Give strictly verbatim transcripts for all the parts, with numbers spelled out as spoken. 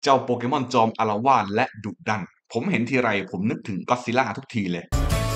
เจ้าโปเกมอนจอมอาละวาดและดุดันผมเห็นทีไรผมนึกถึงก็อดซิลล่าทุกทีเลย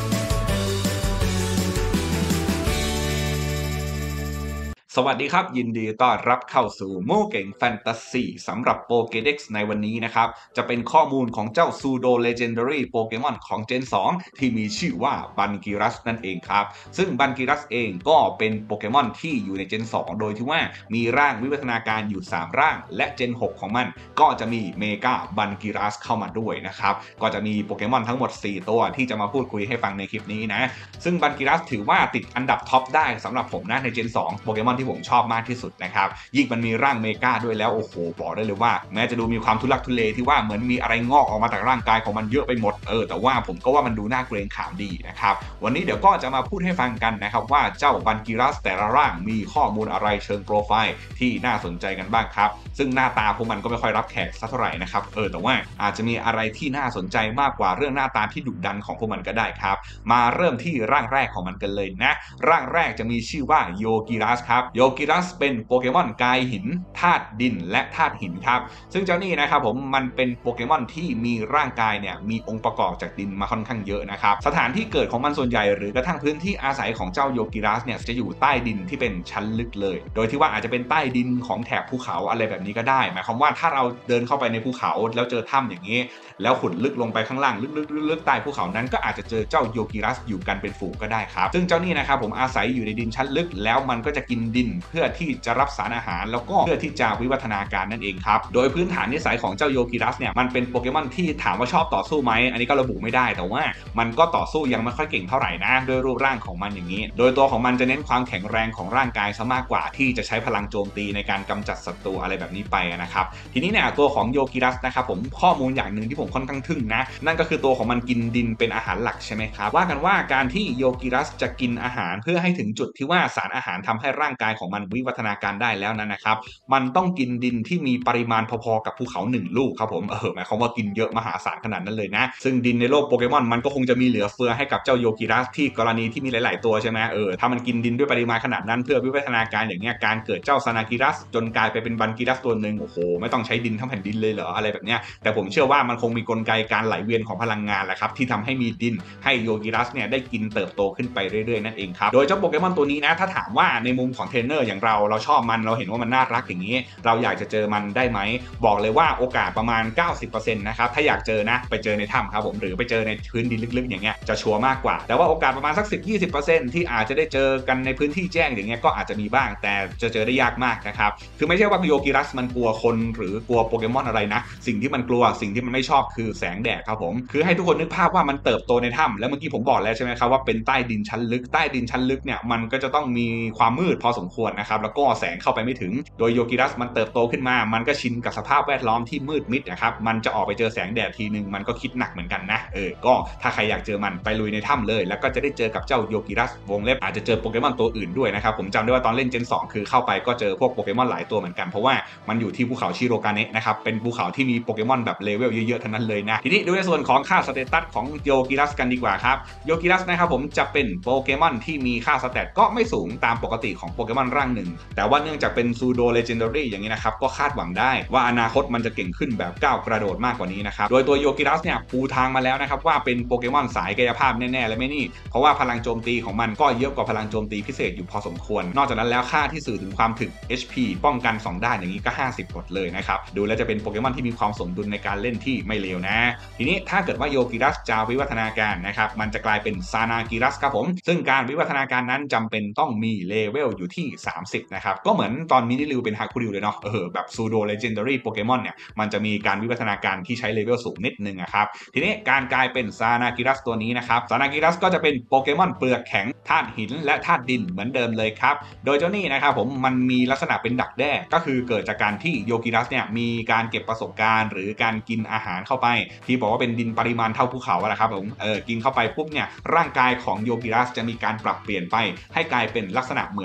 สวัสดีครับยินดีต้อนรับเข้าสู่โม่เก่งแฟนตาซีสำหรับโปเกเด็กซ์ในวันนี้นะครับจะเป็นข้อมูลของเจ้าซูโดเลเจนดารีโปเกมอนของเจนสองที่มีชื่อว่าบันกิรัสนั่นเองครับซึ่งบันกิรัสเองก็เป็นโปเกมอนที่อยู่ในเจนสองโดยที่ว่ามีร่างวิวัฒนาการอยู่สามร่างและเจนหกของมันก็จะมีเมกาบันกิรัสเข้ามาด้วยนะครับก็จะมีโปเกมอนทั้งหมดสี่ตัวที่จะมาพูดคุยให้ฟังในคลิปนี้นะซึ่งบันกิรัสถือว่าติดอันดับท็อปได้สำหรับผมนะในเจนสองโปเกมอนที่ผมชอบมากที่สุดนะครับยิ่งมันมีร่างเมกาด้วยแล้วโอ้โหบอกได้เลยว่าแม้จะดูมีความทุลักทุเลที่ว่าเหมือนมีอะไรงอกออกมาจากร่างกายของมันเยอะไปหมดเออแต่ว่าผมก็ว่ามันดูน่าเกรงขามดีนะครับวันนี้เดี๋ยวก็จะมาพูดให้ฟังกันนะครับว่าเจ้าบันกิรัสแต่ละร่างมีข้อมูลอะไรเชิงโปรไฟล์ที่น่าสนใจกันบ้างครับซึ่งหน้าตาพวกมันก็ไม่ค่อยรับแขกสักเท่าไหร่นะครับเออแต่ว่าอาจจะมีอะไรที่น่าสนใจมากกว่าเรื่องหน้าตาที่ดุดันของพวกมันก็ได้ครับมาเริ่มที่ร่างแรกของมันกันเลยนะร่างแรกจะมีชื่อว่าโยกิรัสครับโยกิรัสเป็นโปเกมอนกายหินธาตุดินและธาตุหินครับซึ่งเจ้านี่นะครับผมมันเป็นโปเกมอนที่มีร่างกายเนี่ยมีองค์ประกอบจากดินมาค่อนข้างเยอะนะครับสถานที่เกิดของมันส่วนใหญ่หรือกระทั่งพื้นที่อาศัยของเจ้าโยกิรัสเนี่ยจะอยู่ใต้ดินที่เป็นชั้นลึกเลยโดยที่ว่าอาจจะเป็นใต้ดินของแถบภูเขาอะไรแบบนี้ก็ได้หมายความว่าถ้าเราเดินเข้าไปในภูเขาแล้วเจอถ้ำอย่างนี้แล้วขุดลึกลงไปข้างล่างลึกๆๆใต้ภูเขานั้นก็อาจจะเจอเจ้าโยกิรัสอยู่กันเป็นฝูงก็ได้ครับซึ่งเจ้านี่นะครับผมอาศัยอยู่ในดินชั้นลึกแล้วมันก็จะกินดินเพื่อที่จะรับสารอาหารแล้วก็เพื่อที่จะวิวัฒนาการนั่นเองครับโดยพื้นฐานนิสัยของเจ้าโยกิรัสเนี่ยมันเป็นโปเกมอนที่ถามว่าชอบต่อสู้ไหมอันนี้ก็ระบุไม่ได้แต่ว่ามันก็ต่อสู้ยังไม่ค่อยเก่งเท่าไหร่นะโดยรูปร่างของมันอย่างนี้โดยตัวของมันจะเน้นความแข็งแรงของร่างกายซะมากกว่าที่จะใช้พลังโจมตีในการกำจัดศัตรูอะไรแบบนี้ไปนะครับทีนี้เนี่ยตัวของโยกิรัสนะครับผมข้อมูลอย่างหนึ่งที่ผมค่อนข้างทึ่งนะนั่นก็คือตัวของมันกินดินเป็นอาหารหลักใช่ไหมครับว่ากันว่าการที่โยกิรัสจะกินอาหารเพื่อให้ถึงจุดที่ว่าสารอาหารทำให้ร่างกายของมันวิวัฒนาการได้แล้วนั้นนะครับมันต้องกินดินที่มีปริมาณพอๆกับภูเขาหนึ่งลูกครับผมเออหมายความว่ากินเยอะมหาศาลขนาดนั้นเลยนะซึ่งดินในโลกโปเกมอนมันก็คงจะมีเหลือเฟือให้กับเจ้าโยกิรัสที่กรณีที่มีหลายๆตัวใช่ไหมเออถ้ามันกินดินด้วยปริมาณขนาดนั้นเพื่อวิวัฒนาการอย่างเงี้ยการเกิดเจ้าซานากิรัสจนกลายไปเป็นบันกิรัสตัวหนึ่งโอ้โหไม่ต้องใช้ดินทั้งแผ่นดินเลยเหรออะไรแบบเนี้ยแต่ผมเชื่อว่ามันคงมีกลไกการไหลเวียนของพลังงานแหละครับที่ทำให้มีดินให้โยกิรัสเนี่ยได้กินเติบโตขึ้นไปเรื่อยๆนั่นเองครับโดยเจ้าโปเกมอนตัวนี้นะถ้าถามว่าในมุมของเทรนเนอร์อย่างเราเราชอบมันเราเห็นว่ามันน่ารักอย่างนี้เราอยากจะเจอมันได้ไหมบอกเลยว่าโอกาสประมาณ เก้าสิบเปอร์เซ็นต์ นะครับถ้าอยากเจอนะไปเจอในถ้ำครับผมหรือไปเจอในพื้นดินลึกๆอย่างเงี้ยจะชัวร์มากกว่าแต่ว่าโอกาสประมาณสัก สิบถึงยี่สิบเปอร์เซ็นต์ ที่อาจจะได้เจอกันในพื้นที่แจ้งอย่างเงี้ยก็อาจจะมีบ้างแต่จะเจอได้ยากมากนะครับคือไม่ใช่ว่าโยกิรัสมันกลัวคนหรือกลัวโปเกมอนอะไรนะสิ่งที่มันกลัวสิ่งที่มันไม่ชอบคือแสงแดดครับผมคือให้ทุกคนนึกภาพว่ามันเติบโตในถ้ำแล้วเมื่อกี้ผมบอกแล้วใช่ไหมครับว่าเป็นใต้ดินชั้นลึกใต้ดินชั้นลึกเนี่ยมันก็จะต้องมีความมืดพอสมควรนะครับแล้วก็แสงเข้าไปไม่ถึงโดยโยกิรัสมันเติบโตขึ้นมามันก็ชินกับสภาพแวดล้อมที่มืดมิดนะครับมันจะออกไปเจอแสงแดดทีนึงมันก็คิดหนักเหมือนกันนะเออก็ถ้าใครอยากเจอมันไปลุยในถ้ำเลยแล้วก็จะได้เจอกับเจ้าโยกิรัสวงเล็บอาจจะเจอโปเกมอนตัวอื่นด้วยนะครับผมจำได้ว่าตอนเล่นเจนสองคือเข้าไปก็เจอพวกโปเกมอนหลายตัวเหมือนกันเพราะว่ามันอยู่ที่ภูเขาชิโรกาเนะนะครับเป็นภูเขาที่มีโปเกมอนแบบเลเวลเยอะๆทั้งนั้นเลยนะทีนี้ดูในส่วนของค่าสเตตัสของโยกิรัสกันดีกว่าครับโยกิรัสนะครับผมจะเป็นโปเกมอนที่มีค่าสเตตก็ไม่สูงตามปกติของโปเกมอนร่างหนึ่งแต่ว่าเนื่องจากเป็นซูโดเลเจนดารีอย่างนี้นะครับก็คาดหวังได้ว่าอนาคตมันจะเก่งขึ้นแบบก้าวกระโดดมากกว่านี้นะครับโดยตัวโยกิรัสเนี่ยปูทางมาแล้วนะครับว่าเป็นโปเกมอนสายกายภาพแน่ๆและไม่นี่เพราะว่าพลังโจมตีของมันก็เยอะกว่าพลังโจมตีพิเศษอยู่พอสมควรนอกจากนั้นแล้วค่าที่สื่อถึงความถึก เอช พี ป้องกันสองด้านอย่างนี้ก็ห้าสิบหมดเลยนะครับดูแล้วจะเป็นโปเกมอนที่มีความสมดุลในการเล่นที่ไม่เลวนะทีนี้ถ้าเกิดว่าโยกิรัสจะวิวัฒนาการนะครับมันจะกลายเป็นซานากิรัสครับผมซึ่งการวิวัฒนาการนั้นจำเป็นต้องมีเลเวลอยู่ที่สามสิบนะครับก็เหมือนตอนมินิริวเป็นฮาคุริวเลยเนาะเออแบบซูโดเลเจนดารีโปเกมอนเนี่ยมันจะมีการวิวัฒนาการที่ใช้เลเวลสูงนิดนึงนะครับทีนี้การกลายเป็นซานากิรัสตัวนี้นะครับซานากิรัสก็จะเป็นโปเกมอนเปลือกแข็งธาตุหินและธาตุดินเหมือนเดิมเลยครับโดยเจ้านี่นะครับผมมันมีลักษณะเป็นดักแด้ก็คือเกิดจากการที่โยกิรัสเนี่ยมีการเก็บประสบการณ์หรือการกินอาหารเข้าไปที่บอกว่าเป็นดินปริมาณเท่าภูเขาแหละครับผมเออกินเข้าไปปุ๊บเนี่ยร่างกายของโยกิรัสจะมีการปรับเปลี่ยนไปให้กลายเป็นลักษณะเหมือนดักแด้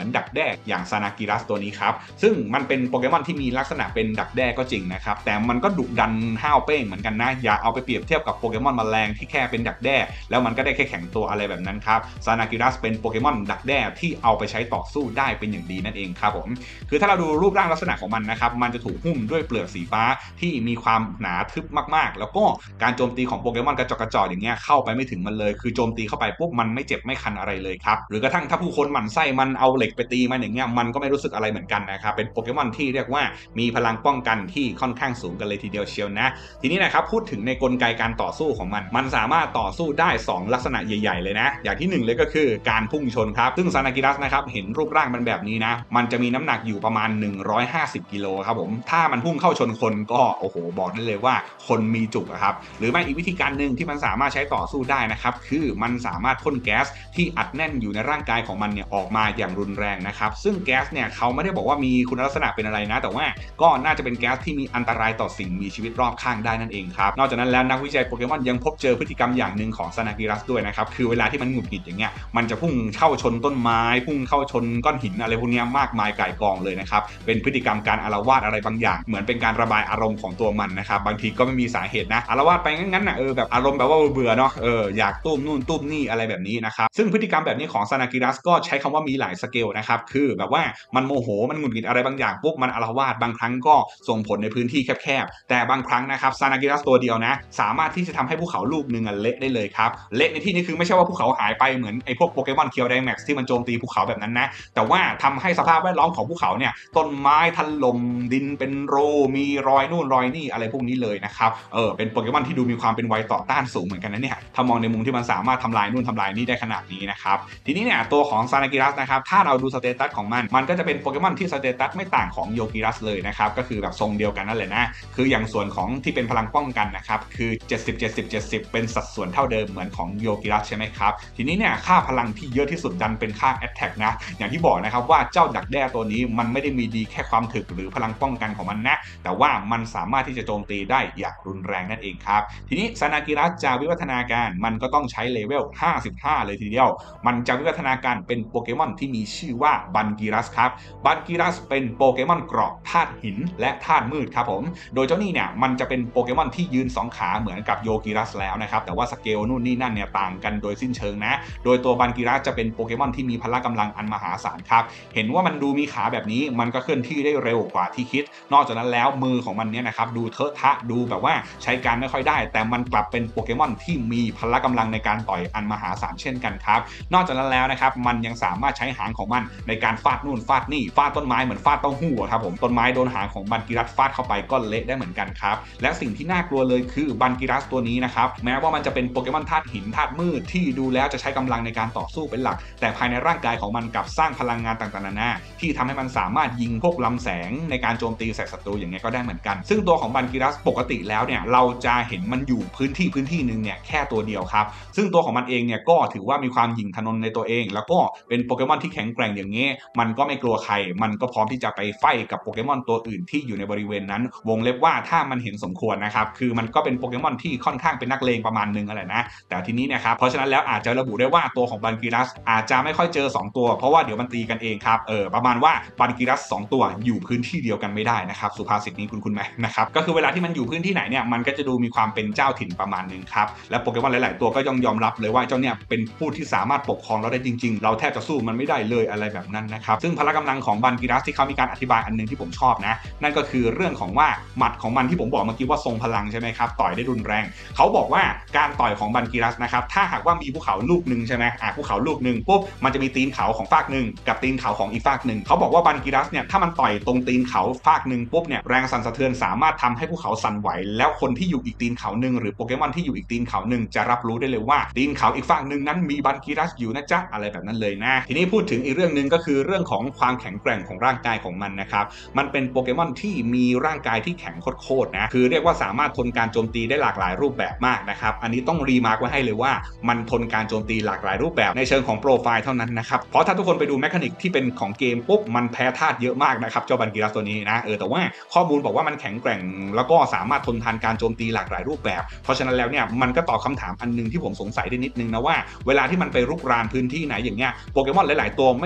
อย่างซานากิรัสตัวนี้ครับซึ่งมันเป็นโปเกมอนที่มีลักษณะเป็นดักแด้ก็จริงนะครับแต่มันก็ดุดันห้าวเป้งเหมือนกันนะอย่าเอาไปเปรียบเทียบกับโปเกมอนแมลงที่แค่เป็นดักแด้แล้วมันก็ได้แค่แข็งตัวอะไรแบบนั้นครับซานากิรัสเป็นโปเกมอนดักแด้ที่เอาไปใช้ต่อสู้ได้เป็นอย่างดีนั่นเองครับผมคือถ้าเราดูรูปร่างลักษณะของมันนะครับมันจะถูกหุ้มด้วยเปลือกสีฟ้าที่มีความหนาทึบมากๆแล้วก็การโจมตีของโปเกมอนกระจอกกระจอกอย่างเงี้ยเข้าไปไม่ถึงมันเลยคือโจมตีเข้าไปปุ๊บมันไม่เจ็บไม่คันอะไรเลยครับหรือกระทั่งถ้าผู้คนหมั่นไส้มันเอาเหล็กไปตีมันอย่างเงี้ยมันก็ไม่รู้สึกอะไรเหมือนกันนะครับเป็นโปเกมอนที่เรียกว่ามีพลังป้องกันที่ค่อนข้างสูงกันเลยทีเดียวเชียวนะทีนี้นะครับพูดถึงในกลไกการต่อสู้ของมันมันสามารถต่อสู้ได้สองลักษณะใหญ่ๆเลยนะอย่างที่หนึ่งเลยก็คือการพุ่งชนครับซึ่งซานากิรัสนะครับเห็นรูปร่างมันแบบนี้นะมันจะมีน้ำหนักอยู่ประมาณหนึ่งร้อยห้าสิบกิโลครับผมถ้ามันพุ่งเข้าชนคนก็โอ้โหบอกได้เลยว่าคนมีจุกครับหรือไม่อีกวิธีการหนึ่งที่มันสามารถใช้ต่อสู้ได้นะครับคือมันสามารถพ่นแก๊สที่อัดแน่นอยู่ในร่างกายของมันเนี่ยออกมาอย่างรุนแรงนะครับซึ่งแก๊สเนี่ยเขาไม่ได้บอกว่ามีคุณลักษณะเป็นอะไรนะแต่ว่าก็น่าจะเป็นแก๊สที่มีอันตรายต่อสิ่งมีชีวิตรอบข้างได้นั่นเองครับนอกจากนั้นแล้วนักวิจัยโปเกมอนยังพบเจอพฤติกรรมอย่างหนึ่งของซานากิรัสด้วยนะครับคือเวลาที่มันหงุดหงิดอย่างเงี้ยมันจะพุ่งเข้าชนต้นไม้พุ่งเข้าชนก้อนหินอะไรพวกนี้มากมายก่ายกองเลยนะครับเป็นพฤติกรรมการอาละวาดอะไรบางอย่างเหมือนเป็นการระบายอารมณ์ของตัวมันนะครับบางทีก็ไม่มีสาเหตุนะอาละวาดไปงั้นๆนะเออแบบอารมณ์แบบว่าเบื่อเนาะเอออยากตุ้มนู่นตุ้มนี่อะไรแบบนี้นะครับซึ่งพฤติกรรมแบบนี้ของซานากิรัสก็ใช้คำว่ามีหลายสเกลนะครับคือแบบว่ามันโมโหมันหงุดหงิดอะไรบางอย่างปุ๊บมันอาละวาดบางครั้งก็ส่งผลในพื้นที่แคบๆแต่บางครั้งนะครับซานากิรัสตัวเดียวนะสามารถที่จะทำให้ภูเขาลูกนึงเละได้เลยครับเละในที่นี้คือไม่ใช่ว่าภูเขาหายไปเหมือนไอ้พวกโปเกมอนเคียวไดแม็กซ์ที่มันโจมตีภูเขาแบบนั้นนะแต่ว่าทำให้สภาพแวดล้อมของภูเขาเนี่ยต้นไม้ถล่มดินเป็นโรมีรอยนู่นรอยนี่อะไรพวกนี้เลยนะครับเออเป็นโปเกมอนที่ดูมีความเป็นไวต่อต้านสูงเหมือนกันนะเนี่ยถ้ามองในมุมที่มันสามารถทำลายนู่นทำลายนี่ได้ขนาดนี้นะครับทีนี้เนี่ยตัวของซานากิรัสนะครับถ้าเราดูสเตตัสของมันมันก็จะเป็นโปเกมอนที่สเตตัสไม่ต่างของโยกิรัสเลยนะครับก็คือแบบทรงเดียวกันนั่นแหละนะคืออย่างส่วนของที่เป็นพลังป้องกันนะครับคือเจ็ดสิบ เจ็ดสิบ เจ็ดสิบเป็นสัดส่วนเท่าเดิมเหมือนของโยกิรัสใช่ไหมครับทีนี้เนี่ยค่าพลังที่เยอะที่สุดดันเป็นค่า Attack นะอย่างที่บอกนะครับว่าเจ้าดักแด้ตัวนี้มันไม่ได้มีดีแค่ความถึกหรือพลังป้องกันของมันนะแต่ว่ามันสามารถที่จะโจมตีได้อย่างรุนแรงนั่นเองครับทีนี้ซานากิรัสจะวิวัฒนาการมันก็ต้องใช้เลเวลห้าสิบห้าเลยทีเดียวมันจะวิวัฒนาการเป็นโปเกมอนที่มีชื่อว่าบันกิรัสครับบันกิรัสเป็นโปเกมอนเกราะธาตุหินและธาตุมืดครับผมโดยเจ้านี่เนี่ยมันจะเป็นโปเกมอนที่ยืนสองขาเหมือนกับโยกิรัสแล้วนะครับแต่ว่าสเกลนู่นนี่นั่นเนี่ยต่างกันโดยสิ้นเชิงนะโดยตัวบันกิรัสจะเป็นโปเกมอนที่มีพละกำลังอันมหาศาลครับเห็นว่ามันดูมีขาแบบนี้มันก็เคลื่อนที่ได้เร็วกว่าที่คิดนอกจากนั้นแล้วมือของมันเนี่ยนะครับดูเทอะทะดูแบบว่าใช้การไม่ค่อยได้แต่มันกลับเป็นโปเกมอนที่มีพละกำลังในการต่อยอันมหาศาลเช่นกันครับนอกจากนั้นแล้วนะครับมันยังสามารถใช้หางของมันในการฟาดนู่นฟาดนี่ฟาดต้นไม้เหมือนฟาดเต้าหู้ครับผมต้นไม้โดนหางของบันกิรัสฟาดเข้าไปก็เละได้เหมือนกันครับและสิ่งที่น่ากลัวเลยคือบันกิรัสตัวนี้นะครับแม้ว่ามันจะเป็นโปเกมอนธาตุหินธาตุมืดที่ดูแล้วจะใช้กำลังในการต่อสู้เป็นหลักแต่ภายในร่างกายของมันกลับสร้างพลังงานต่างๆนานาที่ทำให้มันสามารถยิงพวกลำแสงในการโจมตีใส่ศัตรูอย่างเงี้ยก็ได้เหมือนกันซึ่งตัวของบันกิรัสปกติแล้วเนี่ยเราจะเห็นมันอยู่พื้นที่พื้นที่นึงเนี่ยแค่ตัวเดียวครับซึ่งตัวของมันเองเนี่ยก็ถือว่ามีความหยิ่งทะนนในตัวเองแล้วก็เป็นโปเกมอนที่แข็งแกร่งอย่างนี้มันก็ไม่กลัวใครมันก็พร้อมที่จะไปไฟกับโปเกมอนตัวอื่นที่อยู่ในบริเวณนั้นวงเล็บว่าถ้ามันเห็นสมควรนะครับคือมันก็เป็นโปเกมอนที่ค่อนข้างเป็นนักเลงประมาณนึงอะไรนะแต่ทีนี้เนี่ยครับเพราะฉะนั้นแล้วอาจจะระบุได้ว่าตัวของบันกิรัสอาจจะไม่ค่อยเจอสองตัวเพราะว่าเดี๋ยวมันตีกันเองครับเออประมาณว่าบันกิรัสสองตัวอยู่พื้นที่เดียวกันไม่ได้นะครับสุภาษิตนี้คุณคุณไหมนะครับก็คือเวลาที่มันอยู่พื้นที่ไหนเนี่ยมันก็จะดูมีความเป็นเจ้าถิ่นประมาณนึงครับและโปเกมอนหลายๆตัวก็ยอมยอมรับเลยว่าเจ้าเนี่ยเป็นผู้ที่สามารถปกครองเราได้จริงๆเราแทบจะสู้มันไม่ได้เลยอะไรแบบนั้นนะครับซึ่งพละกำลังของบันกิรัสที่เขามีการอธิบายอันนึงที่ผมชอบนะนั่นก็คือเรื่องของว่าหมัดของมันที่ผมบอกเมื่อกี้ว่าทรงพลังใช่ไหมครับต่อยได้รุนแรงเขาบอกว่าการต่อยของบันกิรัสนะครับถ้าหากว่ามีภูเขาลูกนึงใช่ไหมอ่ะภูเขาลูกนึงปุ๊บมันจะมีตีนเขาของฝากนึงกับตีนเขาของอีกฝากนึงเขาบอกว่าบันกิรัสเนี่ยถ้ามันต่อยตรงตีนเขาฝากนึงปุ๊บเนี่ยแรงสั่นสะเทือนสามารถทำให้ภูเขาสั่นไหวแล้วคนที่อยู่อีกตีนเขานึงหรือโปเกมอนที่อยู่อีกตีนเขานึงจะรับรู้ได้เลยว่าตีนเขาอีกฝากนึงนั้นมีบันกิรัสอยู่นะจ๊ะอะไรแบบนั้นเลยนะทีนี้พูดถึงอีกเรื่องนึงก็คือเรื่องของความแข็งแกร่งของร่างกายของมันนะครับมันเป็นโปเกมอนที่มีร่างกายที่แข็งโคตรๆนะคือเรียกว่าสามารถทนการโจมตีได้หลากหลายรูปแบบมากนะครับอันนี้ต้องรีมาร์กไว้ให้เลยว่ามันทนการโจมตีหลากหลายรูปแบบในเชิงของโปรไฟล์เท่านั้นนะครับเพราะถ้าทุกคนไปดูแมคานิกที่เป็นของเกมปุ๊บมันแพ้ธาตุเยอะมากนะครับเจ้าบันกิรัสตัวนี้นะเออแต่ว่าข้อมูลบอกว่ามันแข็งแกร่งแล้วก็สามารถทนทานการโจมตีหลากหลายรูปแบบเพราะฉะนั้นแล้วเนี่ยมันก็ตอบคำถามอันนึงที่ผมสงสัยได้นิดนึงนะว่าเวลาที่มันไปรุกรานพื้นที่ไหนอย่างเงี้ยโปเกมอนหลายๆตัวไม่รุมเล่น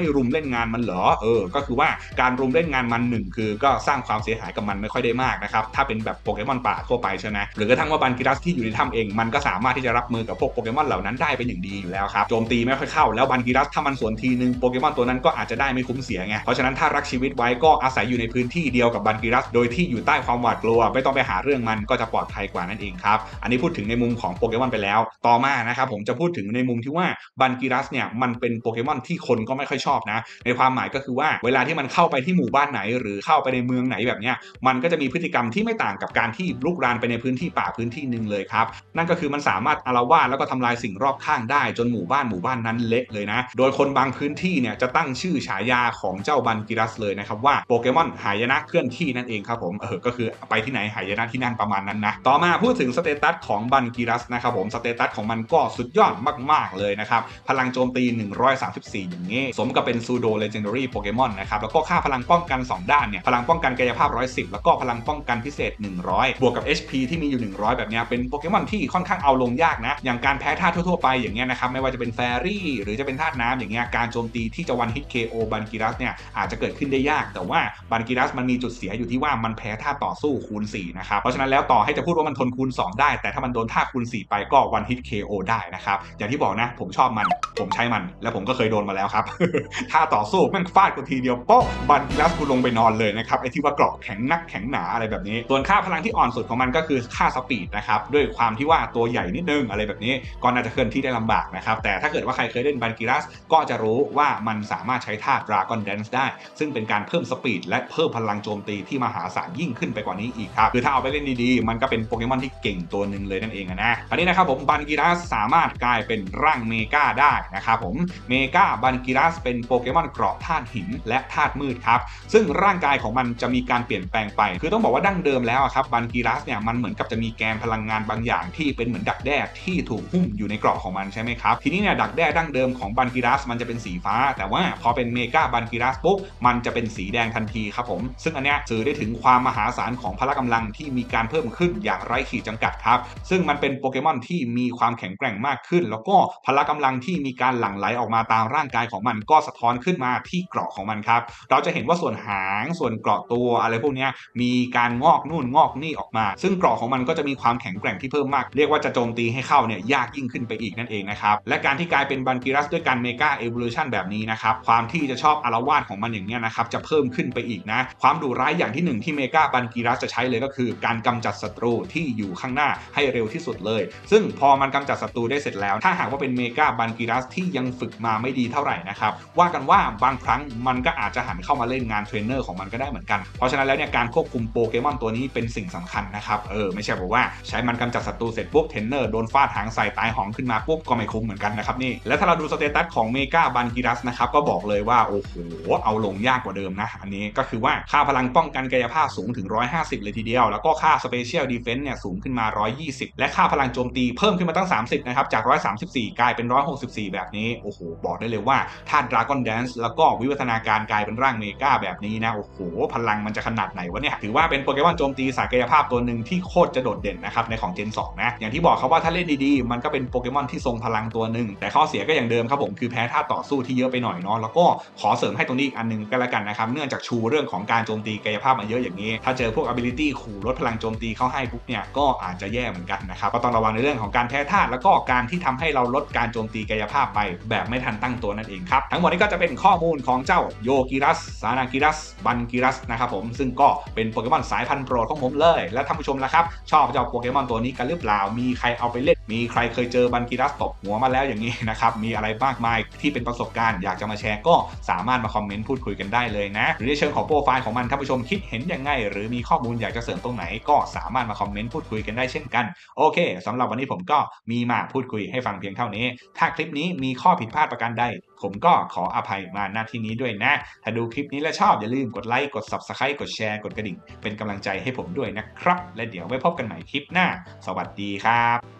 งานมันเหรอเออก็คือว่าการรุมเล่นงานมันหนึ่งคือก็สร้างความเสียหายกับมันไม่ค่อยได้มากนะครับถ้าเป็นแบบโปเกมอนป่าทั่วไปใช่ไหมหรือกระทั่งว่าบันกิรัสที่อยู่ในถ้ำเองมันก็สามารถที่จะรับมือกับพวกโปเกมอนเหล่านั้นได้เป็นอย่างดีอยู่แล้วครับโจมตีไม่ค่อยเข้าแล้วบันกิรัสถ้ามันสวนทีนึงโปเกมอนตัวนั้นก็อาจจะได้ไม่คุ้มเสียไงเพราะฉะนั้นถ้ารักชีวิตไว้ก็อาศัยอยู่ในพื้นที่เดียวกับบันกิรัสโดยที่อยู่ใต้ความหวาดกลัวไม่ต้องไปหาเรื่องมันก็จะปลอดภัยกว่านั่นเองครับอันนี้พูดถึงในมุมของโปเกมอนไปแล้วต่อมานะครับผมจะพูดถึงในมุมที่ว่าบันกิรัสเนี่ยมันเป็นโปเกมอนที่คนก็ไม่ค่อยชอบนะในความหมายก็คือว่าเวลาที่มันเข้าไปที่หมู่บ้านไหนหรือเข้าไปในเมืองไหนแบบเนี้ยมันก็จะมีพฤติกรรมที่ไม่ต่างกับการที่ลุกรานไปในพื้นที่ป่าพื้นที่หนึ่งเลยครับนั่นก็คือมันสามารถอาละวาดแล้วก็ทำลายสิ่งรอบข้างได้จนหมู่บ้านหมู่บ้านนั้นเละเลยนะโดยคนบางพื้นที่เนี่ยจะตั้งชื่อฉายาของเจ้าบันกิรัสเลยนะครับว่าโปเกมอนหายนะเคลื่อนที่นั่นเองครับผมเออก็คือไปที่ไหนหายนะที่นั่นประมาณนั้นนะต่อมาพูดถึงสเตตัสของบันกิรัสนะครับผมสเตตัสของมันก็สุดยอดมากๆเลยนะครับพลังโจมตีหนึ่งร้อยสามสิบสี่อย่างงี้สมกับเป็นซูโดเลเจนดารี่โปเกมอนนะครับแล้วก็ค่าพลังป้องกันสองด้านเนี่ยพลังป้องกันกายภาพหนึ่งร้อยสิบแล้วก็พลังป้องกันพิเศษหนึ่งร้อยบวกกับ เอช พี ที่มีอยู่หนึ่งร้อยแบบนี้เป็นโปเกมอนที่ค่อนข้างเอาลงยากนะอย่างการแพ้ธาตุทั่วๆไปอย่างเงี้ยนะครับไม่ว่าจะเป็นแฟรี่หรือจะเป็นธาตุน้ำอย่างเงี้ยการโจมตีที่จะวันฮิต เค โอ บันกิรัสเนี่ยอาจจะเกิดขึ้นได้ยากแต่ว่าบันกิรัสมันมีจุดเสียอยู่ที่ว่ามันแพ้ธาตุต่อสู้คูณสี่นะครับเพราะฉะนั้นแล้วต่อให้จะพูดว่ามันทนคูณสองได้แต่ถ้ามันโดนธาตุคูณสี่ไปก็วันฮิต เค โอ ได้นะครับอย่างที่บอกนะผมชอบมันผมใช้มันแล้วผมก็เคยโดนมาแล้วครับ ถ้าต่อสู้แม่งฟาดกูทีเดียวโป๊ะบันกิรัสกูลงไปนอนเลยนะครับไอ้ที่ว่าเกราะแข็งนักแข็งหนาอะไรแบบนี้ส่วนค่าพลังที่อ่อนสุดของมันก็คือค่าสปีดนะครับด้วยความที่ว่าตัวใหญ่นิดนึงอะไรแบบนี้ก็น่าจะเคลื่อนที่ได้ลำบากนะครับแต่ถ้าเกิดว่าใครเคยเล่นบันกิรัสก็จะรู้ว่ามันสามารถใช้ท่า Dragon Dance ได้ซึ่งเป็นการเพิ่มสปีดและเพิ่มพลังโจมตีที่มหาศาลยิ่งขึ้นไปกว่านี้อีกครับคือถ้าเอาไปเล่นดีๆมันก็เป็นโปเกมอนที่เก่งตัวหนึ่งเลยนั่นเองนะอันนี้นะครับผมบันกิรัสสามารถกลายเป็นร่างเมกาได้นะครับผมเมกาบันกิรัสเป็นโปเกมอนเกราะธาตุหินและธาตุมืดครับซึ่งร่างกายของมันจะมีการเปลี่ยนแปลงไปคือต้องบอกว่าดั้งเดิมแล้วครับบันกิรัสเนี่ยมันเหมือนกับจะมีแกนพลังงานบางอย่างที่เป็นเหมือนดักแด้ที่ถูกหุ้มอยู่ในเกราะของมันใช่ไหมครับทีนี้เนี่ยดักแด้ดั้งเดิมของบันกิรัสมันจะเป็นสีฟ้าแต่ว่าพอเป็นเมกาบันกิรัสปุ๊บมันจะเป็นสีแดงทันทีครับผมซึ่งอันเนี้ยสื่อได้ถึงความมหาศาลของพละกำลังที่มีการเพิ่มขึ้นอย่างไร้ขีดจำกัดครับซึ่งมันเป็นโปเกมอนที่มีความแข็งแกร่งมากขึ้นแล้วก็พละกำลังที่มีการหลั่งไหลออกมาตามร่างกายของมันก็สะท้อนขึ้นมาที่เกราะของมันครับเราจะเห็นว่าส่วนหางส่วนเกราะตัวอะไรพวกนี้มีการงอกนู่นงอกนี่ออกมาซึ่งเกราะของมันก็จะมีความแข็งแกร่งที่เพิ่มมากเรียกว่าจะโจมตีให้เข้าเนี่ยยากยิ่งขึ้นไปอีกนั่นเองนะครับและการที่กลายเป็นบันกิรัสด้วยการเมกาเอวิลูชันแบบนี้นะครับความที่จะชอบอาละวาดของมันอย่างเนี้ยนะครับจะเพิ่มขึ้นไปอีกนะความดุร้ายอย่างที่หนึ่งที่เมกาบันกิรัสจะใช้เลยก็คือการกำจัดศัตรูที่อยู่ข้างหน้าให้เร็วที่สุดเลยซึ่งพอมันกำจัดศัตรูได้เสร็จแล้วถ้าหากว่าเป็นเมกาบันกิรัสที่ยังฝึกมาไม่ดีเท่าไหร่นะครับว่ากันว่าบางครั้งมันก็อาจจะหันเข้ามาเล่นงานเทรนเนอร์ของมันก็ได้เหมือนกันเพราะฉะนั้นแล้วเนี่ยการควบคุมโปเกมอนตัวนี้เป็นสิ่งสำคัญนะครับเออไม่ใช่บอกว่าใช้มันกำจัดศัตรูเสร็จปุ๊บเทรนเนอร์โดนฟาดหางใส่ตายหองขึ้นมาปุ๊บก็ไม่คุ้มเหมือนกันนะครับนี่และถ้าเราดูสเตตัสของเมกาบันกิรัสนะครับก็บอกเลยว่าโอ้โหเอาลงยากกว่าเดิมนะอันนี้ก็คือว่าค่าพลังป้องกันกายภาพสูงถึงหนึ่งร้อยห้าสิบเลยทีเดียวแล้วก็ค่า Special Defense เนี่ยสูงขึ้นมาหนึ่งร้อยยี่สิบและค่าพลังโจมตีเพิ่มขึ้นมาตั้งสามสิบนะครับจากหนึ่งร้อยสามสิบสี่กลายเป็นหนึ่งร้อยหกสิบสี่แบบนี้โอ้โหบอกได้เลยว่าถ้า Dragon Dance แล้วก็วิวัฒนาการกลายเป็นร่างเมกาแบบนี้นะโอ้โหพลังมันจะขนาดไหนวะเนี่ยถือว่าเป็นโปเกมอนโจมตีสายกายภาพตัวหนึ่งที่โคตรจะโดดเด่นนะครับในของ Gen สองนะอย่างที่บอกครับว่าถ้าเล่นดีๆมันก็เป็นโปเกมอนที่ทรงพลังตัวหนึ่งแต่ข้อเสียก็อย่างเดิมครับผมคือแพ้ท่าต่อสู้ที่เยอะไปหน่อยเนาะแล้วก็ขอเสริมให้ตรงนี้อีกอันนึงก็แล้วกันนะครับเนื่องจากชูเรื่องของการโจมตีกายภาพมาเยอะอย่างนี้ถ้าเจอพวก ability ขู่ลดพลังโจมตีเข้าให้ปุ๊บเนี่ยก็อาจจะแย่เหมือนกันนะครับก็ต้องระวังในเรื่องของการแพ้ธาตุแล้วก็การที่ทำให้เราลดการโจมตีกายภาพไปแบบไม่ทันตั้งตัวนั่นเองครับทั้งหมดนี้ก็จะเป็นข้อมูลของเจ้าโยกิรัสซานากิรัสบันกิรัสนะครับผมซึ่งก็เป็นโปเกมอนสายพันธุ์โปรดของผมเลยและท่านผู้ชมล่ะครับชอบเจ้าโปเกมอนตัวนี้กันหรือเปล่ามีใครเอาไปเล่นมีใครเคยเจอบันกิรัสตบหัวมาแล้วอย่างนี้นะครับมีอะไรมากมายที่เป็นประสบการณ์อยากจะมาแชร์ก็สามารถมาคอมเมนต์พูดคุยกันได้เลยนะหรือในเชิงของโปรไฟล์ของมันท่านผู้ชมคิดเห็นยังไงหรือมีข้อมูลอยากจะเสริมตรงไหนก็สามารถมาคอมเมนต์พูดคุยกันได้เช่นกันโอเคสำหรับวันนี้ผมก็มีมาพูดคุยให้ฟังเพียงเท่านี้ถ้าคลิปนี้มีข้อผิดพลาดประการใดผมก็ขออภัยมาณที่นี้ด้วยนะถ้าดูคลิปนี้แล้วชอบอย่าลืมกดไลค์กด ซับสไครบ์ กดแชร์กดกระดิ่งเป็นกำลังใจให้ผมด้วยนะครับและเดี๋ยวไว้พบกันใหม่คลิปหน้าสวัสดีครับ